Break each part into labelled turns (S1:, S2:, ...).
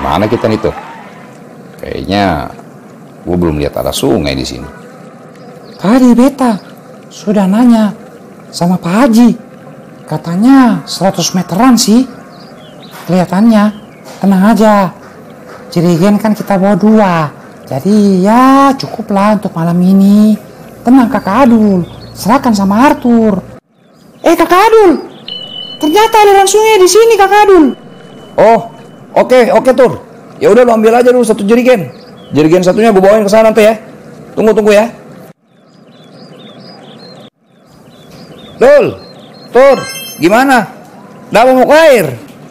S1: Kemana kita nih tuh? Kayaknya gue belum lihat ada sungai di sini.
S2: Tadi beta sudah nanya sama Pak Haji. Katanya 100 meteran sih. Kelihatannya. Tenang aja. Jerigen kan kita bawa 2. Jadi ya cukuplah untuk malam ini. Tenang Kakak Adul. Serahkan sama Arthur. Kakak Adul. Ternyata aliran sungai di sini Kakak Adul.
S1: Oh, oke Tur. Ya udah, lu ambil aja dulu 1 jerigen. Jerigen satunya gue bawain ke sana tuh ya. Tunggu ya. Tur, gimana? Udah mau ke air?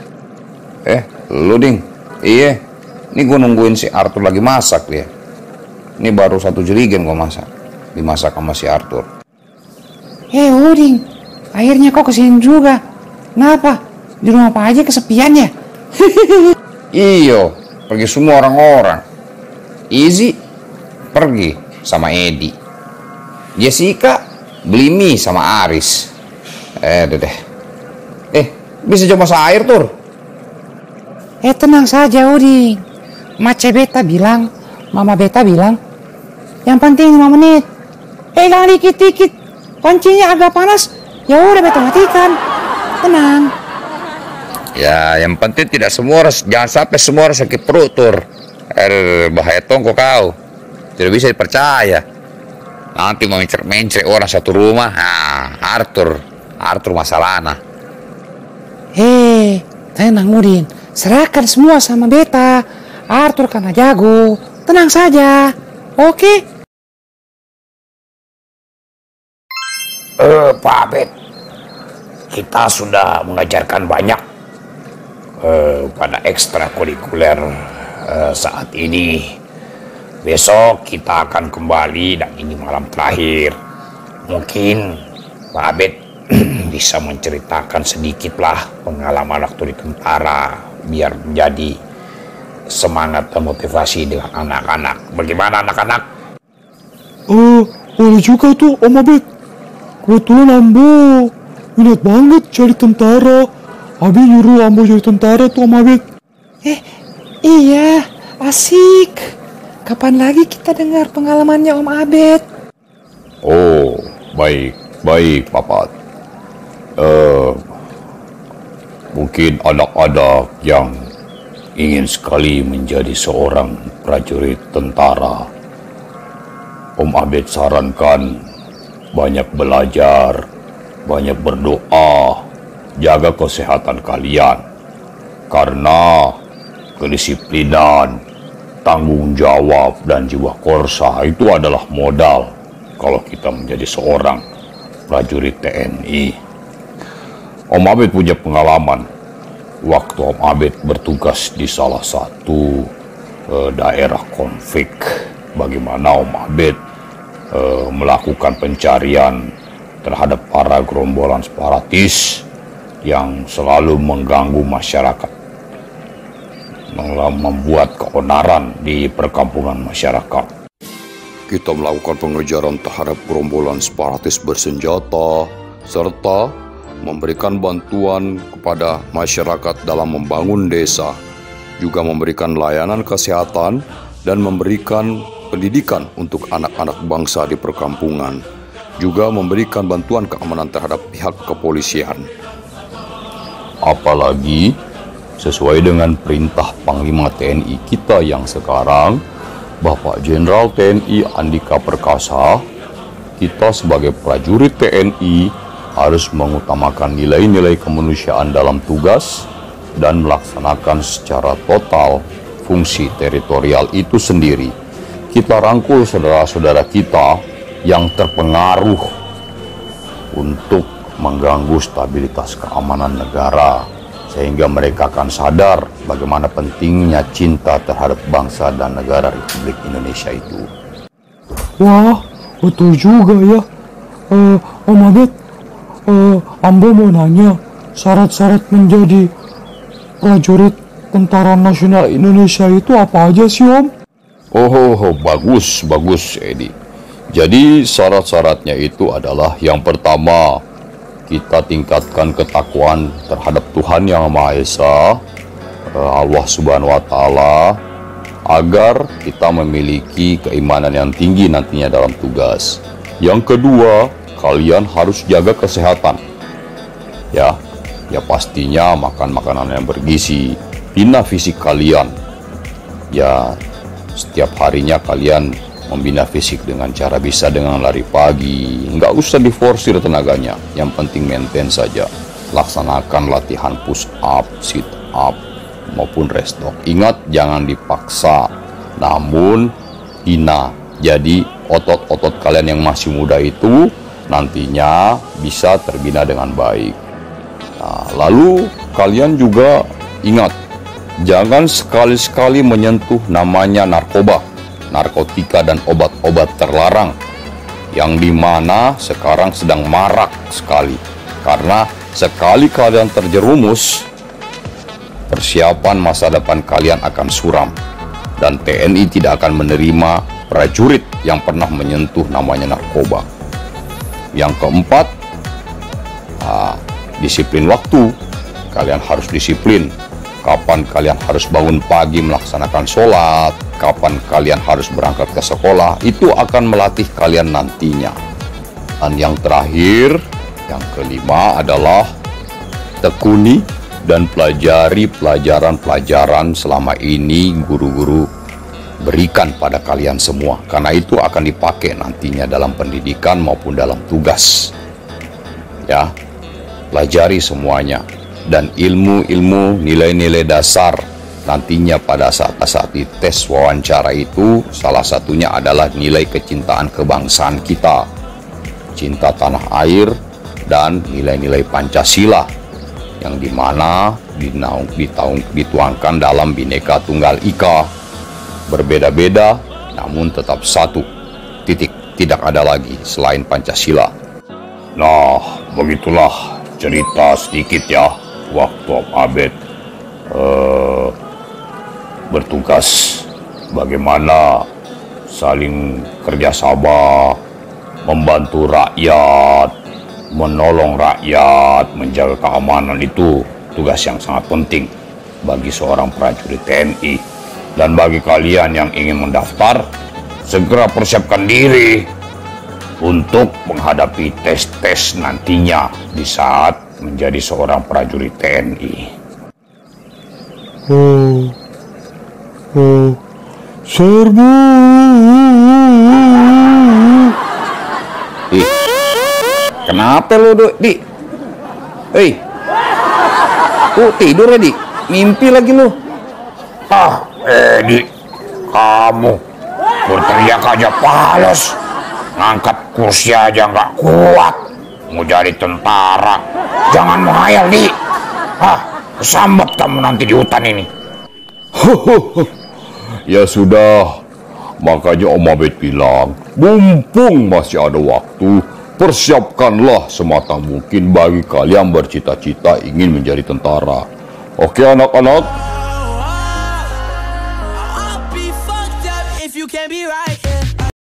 S1: Lu Ding. Iya. Ini gue nungguin si Arthur lagi masak dia. Ini baru 1 jerigen gue masak. Dimasak sama si Arthur.
S2: Uding. Akhirnya kok kesini juga. Kenapa? Di rumah Pak Haji kesepian ya?
S1: Iyo, pergi semua orang-orang. Izzy pergi sama Edi. Jessica beli mie sama Aris. Deh. Bisa coba air Tur?
S2: Tenang saja Uding. Mama beta bilang, yang penting 5 menit. Jangan dikit-dikit. Pancinya agak panas. Ya udah beta matikan. Tenang.
S1: Ya, yang penting jangan sampai semua orang sakit perut Tur. Bahaya tongko kau. Tidak bisa dipercaya. Nanti mau mencret orang satu rumah. Arthur masalahnya.
S2: Tenang Udin. Serahkan semua sama beta. Arthur karena jago. Tenang saja. Oke?
S3: Pak Abed, kita sudah mengajarkan banyak pada ekstrakurikuler saat ini. Besok kita akan kembali dan ini malam terakhir. Mungkin Pak Abed bisa menceritakan sedikitlah pengalaman waktu di tentara biar menjadi semangat dan motivasi dengan anak-anak. Bagaimana anak-anak?
S4: Boleh juga tuh Om Abed. Kebetulan Ambo minat banget jadi tentara. Abi nyuruh Ambo jadi tentara tuh Om Abed.
S2: Iya, asik. Kapan lagi kita dengar pengalamannya Om Abed?
S1: Oh, baik Papat.
S3: Mungkin anak-anak yang ingin sekali menjadi seorang prajurit tentara, Om Abed sarankan banyak belajar, banyak berdoa, jaga kesehatan kalian. Karena kedisiplinan, tanggung jawab, dan jiwa korsa itu adalah modal kalau kita menjadi seorang prajurit TNI. Om Abed punya pengalaman waktu Om Abed bertugas di salah satu daerah konflik. Bagaimana Om Abed melakukan pencarian terhadap para gerombolan separatis yang selalu mengganggu masyarakat, membuat keonaran di perkampungan masyarakat.
S5: Kita melakukan pengejaran terhadap gerombolan separatis bersenjata serta memberikan bantuan kepada masyarakat dalam membangun desa, juga memberikan layanan kesehatan dan memberikan pendidikan untuk anak-anak bangsa di perkampungan, juga memberikan bantuan keamanan terhadap pihak kepolisian.
S3: Apalagi sesuai dengan perintah Panglima TNI kita yang sekarang, Bapak Jenderal TNI Andika Perkasa, kita sebagai prajurit TNI harus mengutamakan nilai-nilai kemanusiaan dalam tugas dan melaksanakan secara total fungsi teritorial itu sendiri. Kita rangkul saudara-saudara kita yang terpengaruh untuk mengganggu stabilitas keamanan negara, sehingga mereka akan sadar bagaimana pentingnya cinta terhadap bangsa dan negara Republik Indonesia itu.
S4: Wah, betul juga ya. Om Abed, Ambo mau nanya, syarat-syarat menjadi prajurit Tentara Nasional Indonesia itu apa aja sih Om?
S3: Bagus Edi. Jadi syarat-syaratnya itu adalah yang pertama, kita tingkatkan ketakwaan terhadap Tuhan Yang Maha Esa, Allah Subhanahu wa Ta'ala agar kita memiliki keimanan yang tinggi nantinya dalam tugas. Yang kedua, kalian harus jaga kesehatan. Ya pastinya makan makanan yang bergizi, bina fisik kalian. Ya, setiap harinya kalian membina fisik dengan cara bisa dengan lari pagi. Nggak usah diforsir tenaganya, yang penting maintain saja. Laksanakan latihan push up, sit up, maupun restock. Ingat, jangan dipaksa, namun bina. Jadi otot-otot kalian yang masih muda itu nantinya bisa terbina dengan baik. Nah, lalu kalian juga ingat, jangan sekali-sekali menyentuh namanya narkoba, narkotika dan obat-obat terlarang, yang dimana sekarang sedang marak sekali. Karena sekali kalian terjerumus, persiapan masa depan kalian akan suram, dan TNI tidak akan menerima prajurit yang pernah menyentuh namanya narkoba. Yang keempat, disiplin waktu. Kalian harus disiplin. Kapan kalian harus bangun pagi melaksanakan sholat, kapan kalian harus berangkat ke sekolah, itu akan melatih kalian nantinya. Dan yang terakhir, yang kelima adalah tekuni dan pelajari pelajaran-pelajaran selama ini guru-guru berikan pada kalian semua, karena itu akan dipakai nantinya dalam pendidikan maupun dalam tugas. Ya, pelajari semuanya, dan ilmu-ilmu nilai-nilai dasar nantinya pada saat di tes wawancara itu, salah satunya adalah nilai kecintaan kebangsaan kita, cinta tanah air, dan nilai-nilai Pancasila, yang dimana dituangkan dalam Bhinneka Tunggal Ika. Berbeda-beda, namun tetap satu titik, tidak ada lagi selain Pancasila.
S5: Nah, begitulah cerita sedikit ya, waktu Om Abed bertugas bagaimana saling kerjasama, membantu rakyat, menolong rakyat, menjaga keamanan. Itu tugas yang sangat penting bagi seorang prajurit TNI. Dan bagi kalian yang ingin mendaftar, segera persiapkan diri untuk menghadapi tes-tes nantinya di saat menjadi seorang prajurit TNI.
S4: Serbu.
S1: Kenapa lu, Di? Hei, tidur ya, Di? Mimpi lagi lu.
S5: Di, kamu berteriak aja pales, ngangkat kursi aja nggak kuat, mau jadi tentara. Jangan menghayal, Di. Kesambat kamu nanti di hutan ini.
S3: Ya sudah, makanya Om Abed bilang, mumpung masih ada waktu, persiapkanlah sematang mungkin bagi kalian bercita-cita ingin menjadi tentara. Oke anak-anak?